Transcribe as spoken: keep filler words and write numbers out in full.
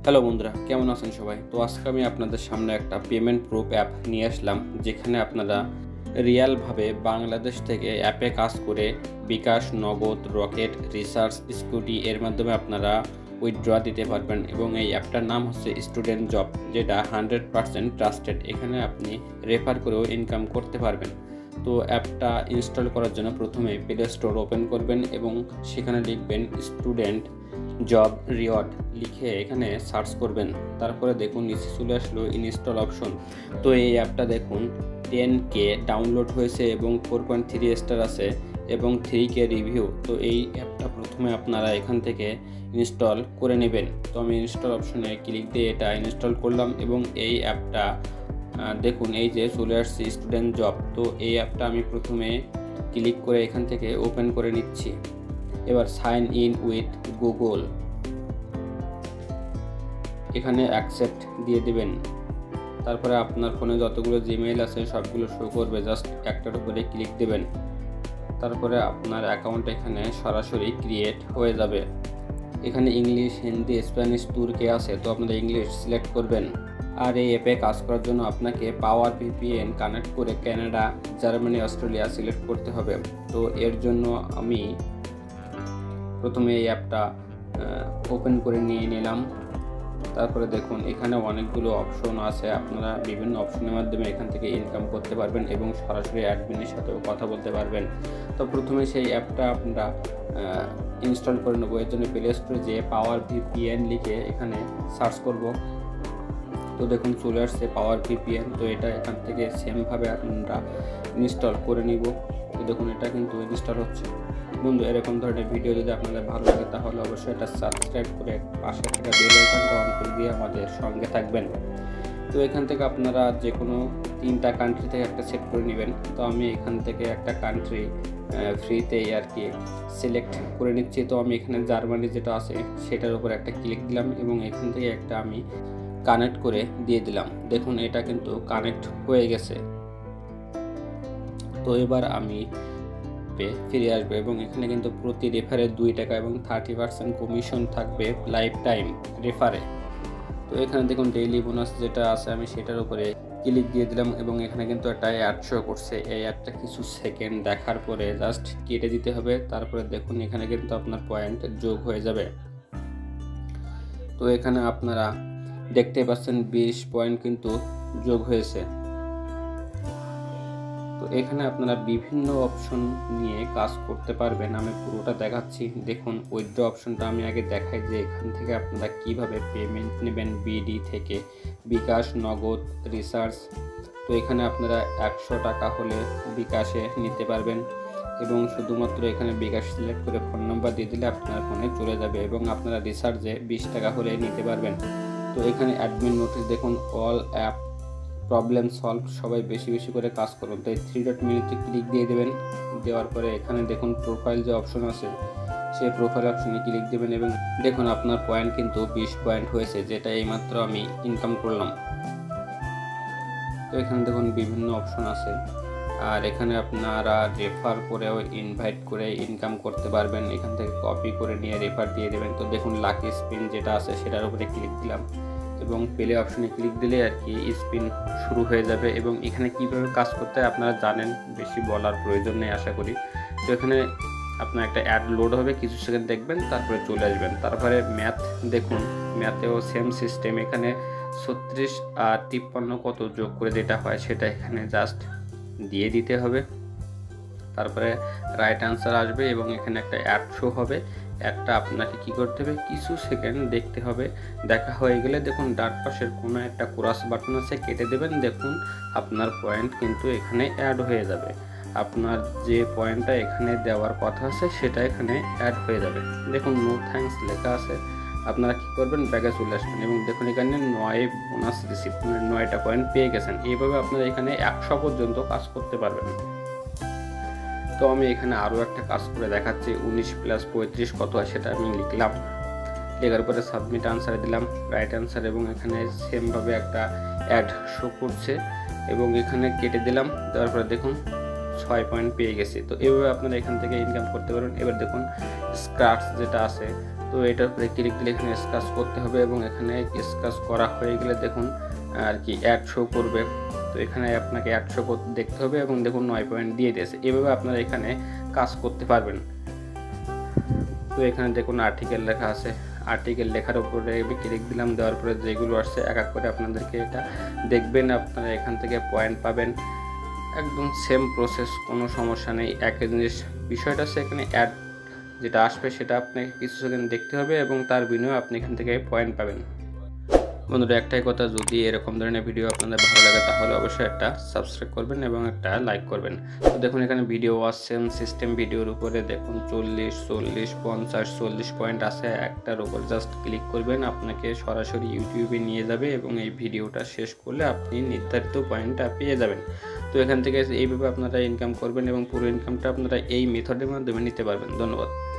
Hello বন্ধুরা, কেমন আছেন সবাই? তো আজকে আমি আপনাদের সামনে একটা পেমেন্ট প্রুফ অ্যাপ নিয়ে আসলাম, যেখানে আপনারা রিয়ালভাবে বাংলাদেশ থেকে অ্যাপে কাজ করে বিকাশ, নগদ, রকেট, রিসার্চ, স্কুটি এর মাধ্যমে আপনারা উইথড্র দিতে পারবেন। এবং এই অ্যাপটার নাম হচ্ছে স্টুডেন্ট জব, যেটা হান্ড্রেড পারসেন্ট ট্রাস্টেড। এখানে আপনি রেফার করেও ইনকাম করতে পারবেন। তো অ্যাপটা ইনস্টল করার জন্য প্রথমে প্লে স্টোর ওপেন করবেন এবং সেখানে লিখবেন স্টুডেন্ট জব রিওয়ার্ড লিখে এখানে সার্চ করবেন। তারপরে দেখুন নিচে চলে আসলো ইনস্টল অপশন। তো এই অ্যাপটা দেখুন টেন কে ডাউনলোড হয়েছে এবং ফোর পয়েন্ট থ্রি স্টার আছে এবং থ্রি কে রিভিউ। তো এই অ্যাপটা প্রথমে আপনারা এখান থেকে ইনস্টল করে নেবেন। তো আমি ইনস্টল অপশনে ক্লিক দিয়ে এটা ইনস্টল করলাম এবং এই অ্যাপটা দেখুন এই যে চলে আসছে স্টুডেন্ট জব। তো এই অ্যাপটা আমি প্রথমে ক্লিক করে এখান থেকে ওপেন করে নিচ্ছি। এবার সাইন ইন উইথ গুগল, এখানে অ্যাকসেপ্ট দিয়ে দেবেন। তারপরে আপনার ফোনে যতগুলো জিমেইল আছে সবগুলো শো করবে, জাস্ট একটার উপরে ক্লিক দেবেন। তারপরে আপনার অ্যাকাউন্ট এখানে সরাসরি ক্রিয়েট হয়ে যাবে। এখানে ইংলিশ, হিন্দি, স্প্যানিশ, তুর্কি আছে, তো আপনারা ইংলিশ সিলেক্ট করবেন। আর এই অ্যাপে কাজ করার জন্য আপনাকে পাওয়ার ভিপিএন কানেক্ট করে কানাডা, জার্মানি, অস্ট্রেলিয়া সিলেক্ট করতে হবে। তো এর জন্য আমি প্রথমে এই অ্যাপটা ওপেন করে নিয়ে নিলাম। তারপরে দেখুন এখানে অনেকগুলো অপশন আছে, আপনারা বিভিন্ন অপশনের মাধ্যমে এখান থেকে ইনকাম করতে পারবেন এবং সরাসরি অ্যাডমিনের সাথেও কথা বলতে পারবেন। তো প্রথমে সেই অ্যাপটা আপনারা ইনস্টল করে নেবো। এর জন্য প্লে স্টোরে যে পাওয়ার ভিপিএন লিখে এখানে সার্চ করব। তো দেখুন চলে আসছে পাওয়ার ভিপিএন। তো এটা এখান থেকে সেমভাবে আপনারা ইনস্টল করে নিব। তো দেখুন এটা কিন্তু ইনস্টল হচ্ছে। বন্ধু, এরকম ধরনের ভিডিও যদি আপনাদের ভালো লাগে তাহলে অবশ্যই এটা সাবস্ক্রাইব করে পাশে থাকা বেল আইকনটা অন করে দিয়ে আমাদের সঙ্গে থাকবেন। তো এখান থেকে আপনারা যে কোনো তিনটা কান্ট্রি থেকে একটা সেট করে নেবেন। তো আমি এখান থেকে একটা কান্ট্রি ফ্রিতেই আর কি সিলেক্ট করে নিচ্ছি। তো আমি এখানে জার্মানি যেটা আছে সেটার উপর একটা ক্লিক দিলাম এবং এখান থেকে একটা আমি কানেক্ট করে দিয়ে দিলাম। দেখুন এটা কিন্তু কানেক্ট হয়ে গেছে। তো এবার আমি ফিরে আসবে এবং এখানে কিন্তু প্রতি রেফারে দুই টাকা এবং থার্টি পার্সেন্ট কমিশন থাকবে লাইফ টাইম রেফারে। তো এখানে দেখুন ডেইলি বোনাস যেটা আছে আমি সেটার উপরে ক্লিক দিয়ে দিলাম এবং এখানে কিন্তু একটা অ্যাড শো করছে। এই অ্যাডটা কিছু সেকেন্ড দেখার পরে জাস্ট কেটে দিতে হবে। তারপরে দেখুন এখানে কিন্তু আপনার পয়েন্ট যোগ হয়ে যাবে। তো এখানে আপনারা দেখতে পাচ্ছেন বিশ পয়েন্ট কিন্তু যোগ হয়েছে। তো এখানে আপনারা বিভিন্ন অপশন নিয়ে কাজ করতে পারবেন। আমি পুরোটা দেখাচ্ছি। দেখুন উইথড্র অপশনটা আমি আগে দেখাই যে এখান থেকে আপনারা কিভাবে পেমেন্ট নেবেন বিডি থেকে, বিকাশ, নগদ, রিসার্চ। তো এখানে আপনারা একশো টাকা হলে বিকাশে নিতে পারবেন এবং শুধুমাত্র এখানে বিকাশ সিলেক্ট করে ফোন নাম্বার দিয়ে দিলে আপনার ফোনে চলে যাবে এবং আপনারা রিসার্চে বিশ টাকা হলে নিতে পারবেন। তো এখানে অ্যাডমিন নোটিশ দেখুন অল অ্যাপ প্রবলেম সলভ, সবাই বেশি বেশি করে কাজ করুন। তো এই থ্রি ডট মেনুতে ক্লিক দিয়ে দেবেন। দেওয়ার পরে এখানে দেখুন প্রোফাইল যে অপশন আছে সেই প্রোফাইল অপশনে ক্লিক দেবেন এবং দেখুন আপনার পয়েন্ট কিন্তু বিশ পয়েন্ট হয়েছে, যেটা এইমাত্র আমি ইনকাম করলাম। তো এখানে দেখুন বিভিন্ন অপশন আছে আর এখানে আপনারা রেফার করেও ইনভাইট করে ইনকাম করতে পারবেন। এখান থেকে কপি করে নিয়ে রেফার দিয়ে দেবেন। তো দেখুন লাকি স্পিন যেটা আছে সেটার উপরে ক্লিক দিলাম এবং প্লে অপশনে ক্লিক দিলে আর কি স্পিন শুরু হয়ে যাবে এবং এখানে কীভাবে কাজ করতে হয় আপনারা জানেন, বেশি বলার প্রয়োজন নেই আশা করি। তো এখানে আপনার একটা অ্যাড লোড হবে, কিছু সেকেন্ড দেখবেন, তারপরে চলে আসবেন। তারপরে ম্যাথ দেখুন, ম্যাথেও সেম সিস্টেম। এখানে ছত্রিশ আর তিপ্পান্ন কত যোগ করে যেটা হয় সেটা এখানে জাস্ট দিয়ে দিতে হবে। তারপরে রাইট অ্যান্সার আসবে এবং এখানে একটা অ্যাড শো হবে। একটা আপনাকে কি করতে হবে, কিছু সেকেন্ড দেখতে হবে। দেখা হয়ে গেলে দেখুন ডান পাশের কোনো একটা ক্রস বাটন আছে, কেটে দেবেন। দেখুন আপনার পয়েন্ট কিন্তু এখানে অ্যাড হয়ে যাবে। আপনার যে পয়েন্টটা এখানে দেওয়ার কথা আছে সেটা এখানে অ্যাড হয়ে যাবে। দেখুন নো থ্যাঙ্কস লেখা আছে, আপনারা কী করবেন, ব্যাগে চলে আসবেন এবং দেখুন এখানে নয় বোনাস রিসিভ, নয়টা পয়েন্ট পেয়ে গেছেন। এইভাবে আপনারা এখানে একশো পর্যন্ত কাজ করতে পারবেন। তো আমি এখানে আরও একটা কাজ করে দেখাচ্ছি। উনিশ প্লাস পঁয়ত্রিশ কত হয় সেটা আমি লিখলাম, লেখার পরে সাবমিট আনসার দিলাম, রাইট আনসার, এবং এখানে সেমভাবে একটা অ্যাড শো করছে এবং এখানে কেটে দিলাম। দেওয়ার পরে দেখুন ছয় পয়েন্ট পেয়ে গেছি। তো এইভাবে আপনারা এখান থেকে ইনকাম করতে পারবেন। এবার দেখুন স্ক্র্যাচ যেটা আছে, তো এটার উপরে ক্লিক দিলে এখানে স্ক্র্যাচ করতে হবে এবং এখানে স্ক্র্যাচ করা হয়ে গেলে দেখুন আর কি অ্যাড শো করবে। তো এখানে আপনাকে অ্যাড শো করতে দেখতে হবে এবং দেখুন নয় পয়েন্ট দিয়ে দিয়েছে। এভাবে আপনারা এখানে কাজ করতে পারবেন। তো এখানে দেখুন আর্টিকেল লেখা আছে, আর্টিকেল লেখার উপরে ক্লিক দিলাম, দেওয়ার পরে যেগুলো আসছে এক এক করে আপনাদেরকে এটা দেখবেন, আপনারা এখান থেকে পয়েন্ট পাবেন। একদম সেম প্রসেস, কোনো সমস্যা নেই। একই জিনিস, বিষয়টা হচ্ছে এখানে অ্যাড যেটা আসবে সেটা আপনাকে কিছু সেকেন্ড দেখতে হবে এবং তার বিনিময়ে আপনি এখান থেকে পয়েন্ট পাবেন। বন্ধুরা একটাই কথা, যদি এরকম ধরনের ভিডিও আপনাদের ভালো লাগে তাহলে অবশ্যই একটা সাবস্ক্রাইব করবেন এবং একটা লাইক করবেন। তো দেখুন এখানে ভিডিও ওয়াচেন সিস্টেম, ভিডিওর উপরে দেখুন চল্লিশ চল্লিশ পঞ্চাশ চল্লিশ পয়েন্ট আছে। একটার উপর জাস্ট ক্লিক করবেন, আপনাকে সরাসরি ইউটিউবে নিয়ে যাবে এবং এই ভিডিওটা শেষ করলে আপনি নির্ধারিত পয়েন্টটা পেয়ে যাবেন। তো এখান থেকে এইভাবে আপনারা ইনকাম করবেন এবং পুরো ইনকামটা আপনারা এই মেথডের মাধ্যমে নিতে পারবেন। ধন্যবাদ।